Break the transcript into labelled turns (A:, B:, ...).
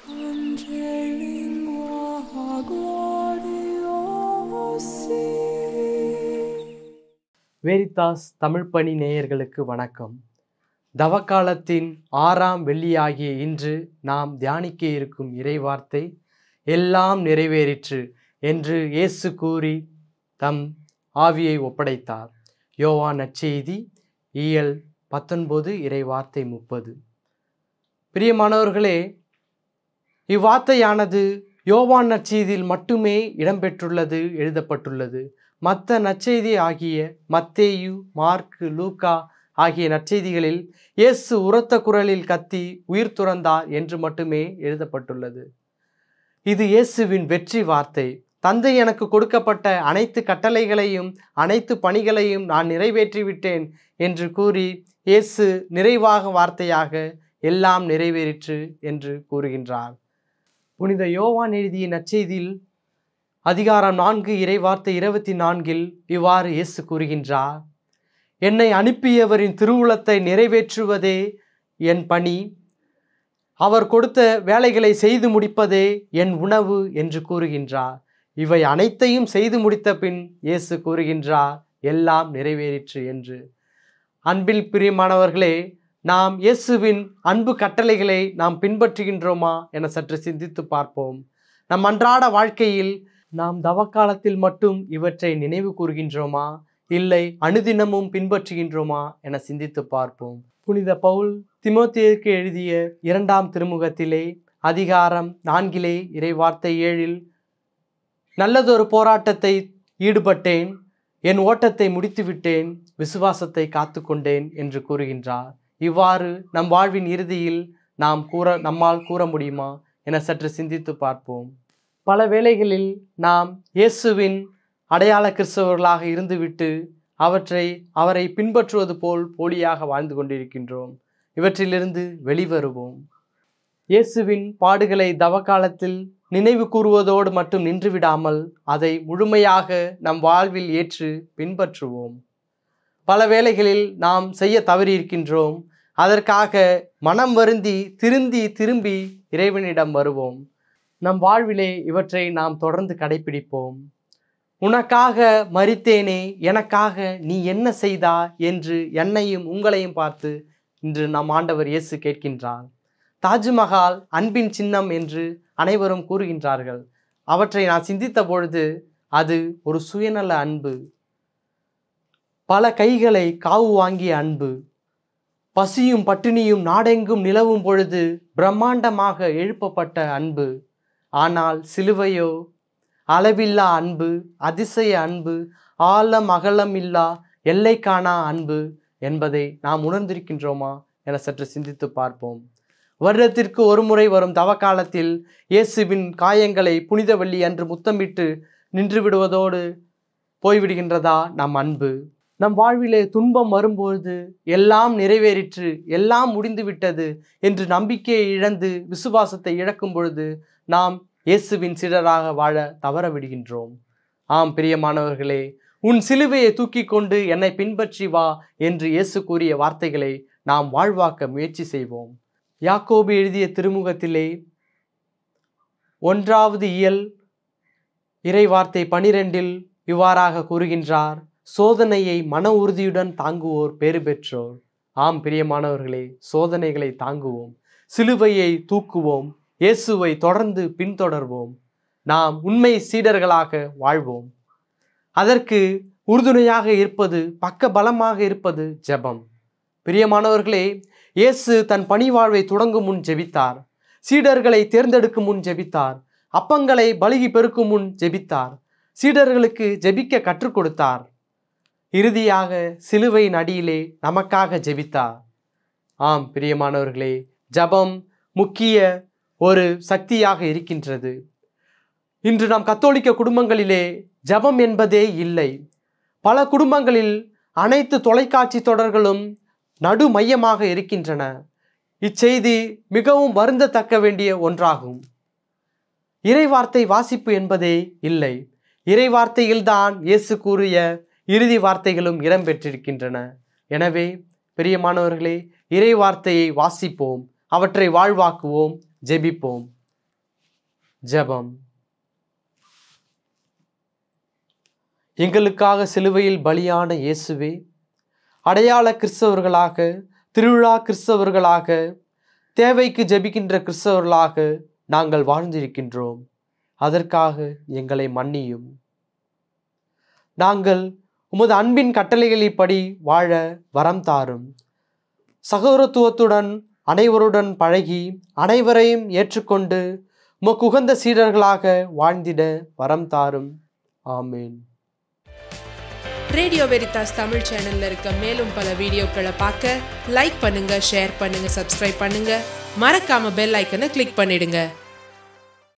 A: Veritas Tamil பணி நேயர்களுக்கு வணக்கம். தவக்காலத்தின் 6ஆம் வெள்ளியாகிய இன்று நாம் தியானிக்க இருக்கும் இறைவார்த்தை, எல்லாம் நிறைவேறிற்று என்று இயேசு கூறி தம் ஆவியை ஒப்படைத்தார். யோவான் நற்செய்தி இயல் 19 இறைவார்த்தை 30. பிரியமானவர்களே, இவ்வார்த்தையானது யோவான் நற்செய்தியில் மட்டுமே இடம்பெற்றுள்ளது, எழுதப்பட்டுள்ளது. மற்ற நற்செய்தி ஆகிய மத்தேயு, மார்க்கு, லூக்கா ஆகிய நற்செய்திகளில் இயேசு உரத்த குரலில் கத்தி உயிர் துறந்தார் என்று மட்டுமே எழுதப்பட்டுள்ளது. இது இயேசுவின் வெற்றி வார்த்தை. தந்தை எனக்கு கொடுக்கப்பட்ட அனைத்து கட்டளைகளையும் அனைத்து பணிகளையும் நான் நிறைவேற்றிவிட்டேன் என்று கூறி இயேசு நிறைவாக வார்த்தையாக எல்லாம் நிறைவேறிற்று என்று கூறுகின்றார். புனித யோவான் எழுதிய நற்செய்தியில் அதிகாரம் 4 இறைவார்த்தை 24 இவ்வாறு இயேசு கூறுகின்றார்: என்னை அனுப்பியவரின் திருவுளத்தை நிறைவேற்றுவதே என் பணி, அவர் கொடுத்த வேலைகளை செய்து முடிப்பதே என் உணவு என்று கூறுகின்றார். இவை அனைத்தையும் செய்து முடித்த பின் இயேசு கூறுகின்றார், எல்லாம் நிறைவேறிற்று என்று. அன்பில் பிரியமானவர்களே, நாம் இயேசுவின் அன்பு கட்டளைகளை நாம் பின்பற்றுகின்றோமா என சற்று சிந்தித்து பார்ப்போம். நம் அன்றாட வாழ்க்கையில் நாம் தவக்காலத்தில் மட்டும் இவற்றை நினைவு கூறுகின்றோமா, இல்லை அனுதினமும் பின்பற்றுகின்றோமா என சிந்தித்து பார்ப்போம். புனித பவுல் தீமோத்தேயுவுக்கு எழுதிய 2ஆம் திருமுகத்திலே அதிகாரம் 4 இறைவார்த்தை 7 நல்லதொரு போராட்டத்தை ஈடுபட்டேன், என் ஓட்டத்தை முடித்துவிட்டேன், விசுவாசத்தை காத்து கொண்டேன் என்று கூறுகின்றார். இவ்வாறு நம் வாழ்வின் இறுதியில் நம்மால் கூற முடியுமா என சற்று சிந்தித்து பார்ப்போம். பல வேளைகளில் நாம் இயேசுவின் அடையாள கிறிஸ்தவர்களாக இருந்துவிட்டு அவரை பின்பற்றுவது போல் போலியாக வாழ்ந்து கொண்டிருக்கின்றோம். இவற்றிலிருந்து வெளிவருவோம். இயேசுவின் பாடுகளை தவக்காலத்தில் நினைவு கூறுவதோடு மட்டும் நின்றுவிடாமல் அதை முழுமையாக நம் வாழ்வில் ஏற்று பின்பற்றுவோம். பல வேளைகளில் நாம் செய்ய தவறியிருக்கின்றோம். அதற்காக மனம் வருந்தி திரும்பி இறைவனிடம் வருவோம். நம் வாழ்விலே இவற்றை நாம் தொடர்ந்து கடைபிடிப்போம். உனக்காக மரித்தேனே, எனக்காக நீ என்ன செய்தா என்று என்னையும் உங்களையும் பார்த்து இன்று நம் ஆண்டவர் இயேசு கேட்கின்றார். தாஜ்மஹால் அன்பின் சின்னம் என்று அனைவரும் கூறுகின்றார்கள். அவற்றை நான் சிந்தித்த பொழுது அது ஒரு சுயநல அன்பு, பல கைகளை காவு வாங்கிய அன்பு, பசியும் பட்டினியும் நாடெங்கும் நிலவும் பொழுது பிரம்மாண்டமாக எழுப்பப்பட்ட அன்பு. ஆனால் சிலுவையோ அளவில்லா அன்பு, அதிசய அன்பு, ஆழம் அகலம் இல்லா எல்லை காணா அன்பு என்பதை நாம் உணர்ந்திருக்கின்றோமா என சற்று சிந்தித்து பார்ப்போம். வருடத்திற்கு ஒரு முறை வரும் தவக்காலத்தில் இயேசுவின் காயங்களை புனித வெள்ளி அன்று முத்தமிட்டு நின்று விடுவதோடு போய்விடுகின்றதா நம் அன்பு? நம் வாழ்விலே துன்பம் வரும்பொழுது எல்லாம் நிறைவேறிற்று, எல்லாம் முடிந்துவிட்டது என்று நம்பிக்கையை இழந்து விசுவாசத்தை இழக்கும் பொழுது நாம் இயேசுவின் சீடராக வாழ தவற விடுகின்றோம். ஆம் பிரியமானவர்களே, உன் சிலுவையை தூக்கி கொண்டு என்னை பின்பற்றி வா என்று இயேசு கூறிய வார்த்தைகளை நாம் வாழ்வாக்க முயற்சி செய்வோம். யாக்கோபு எழுதிய திருமுகத்திலே 1வது இயல் இறைவார்த்தை 12 இவ்வாறாக கூறுகின்றார்: சோதனையை மன உறுதியுடன் தாங்குவோர் பேறு பெற்றோர். ஆம் பிரியமானவர்களே, சோதனைகளை தாங்குவோம், சிலுவையை தூக்குவோம், இயேசுவை தொடர்ந்து பின்தொடர்வோம். நாம் உண்மை சீடர்களாக வாழ்வோம். அதற்கு உறுதுணையாக இருப்பது, பக்க பலமாக இருப்பது ஜெபம். பிரியமானவர்களே, இயேசு தன் பணி வாழ்வை தொடங்கும் முன் ஜெபித்தார். சீடர்களை தேர்ந்தெடுக்கும் முன் ஜெபித்தார். அப்பங்களை பலுகி பெருக்கும் முன் ஜெபித்தார். சீடர்களுக்கு ஜெபிக்க கற்றுக் கொடுத்தார். இறுதியாக சிலுவையின் அடியிலே நமக்காக ஜெபித்தார். ஆம் பிரியமானவர்களே, ஜெபம் முக்கிய ஒரு சக்தியாக இருக்கின்றது. இன்று நாம் கத்தோலிக்க குடும்பங்களிலே ஜெபம் என்பதே இல்லை. பல குடும்பங்களில் அனைத்து தொலைக்காட்சி தொடர்களும் நடு மையமாக இருக்கின்றன. இச்செய்தி மிகவும் வருந்தத்தக்க வேண்டிய ஒன்றாகும். இறைவார்த்தை வாசிப்பு என்பதே இல்லை. இறைவார்த்தையில்தான் இயேசு கூறிய இறுதி வார்த்தைகளும் இடம்பெற்றிருக்கின்றன. எனவே பிரியமானவர்களே, இறை வார்த்தையை வாசிப்போம், அவற்றை வாழ்வாக்குவோம், ஜெபிப்போம். ஜெபம். எங்களுக்காக சிலுவையில் பலியான இயேசுவே, அடையாள கிறிஸ்தவர்களாக, திருவிழா கிறிஸ்தவர்களாக, தேவைக்கு ஜெபிக்கின்ற கிறிஸ்தவர்களாக நாங்கள் வாழ்ந்திருக்கின்றோம். அதற்காக எங்களை மன்னியும். நாங்கள் உமது அன்பின் கட்டளைகளின்படி வாழ வரம் தாரும். சகோதரத்துவத்துடன் அனைவருடன் பழகி அனைவரையும் ஏற்றுக்கொண்டு உமக்கு உகந்த சீடர்களாக வாழ்ந்திட வரம் தாரும். ஆமேன்.
B: ரேடியோ வெரிதாஸ் தமிழ் சேனல்ல இருக்க மேலும் பல வீடியோக்களை பார்க்க லைக் பண்ணுங்க, ஷேர் பண்ணுங்க, சப்ஸ்கிரைப் பண்ணுங்க. மறக்காம பெல் ஐக்கனை கிளிக் பண்ணிடுங்க.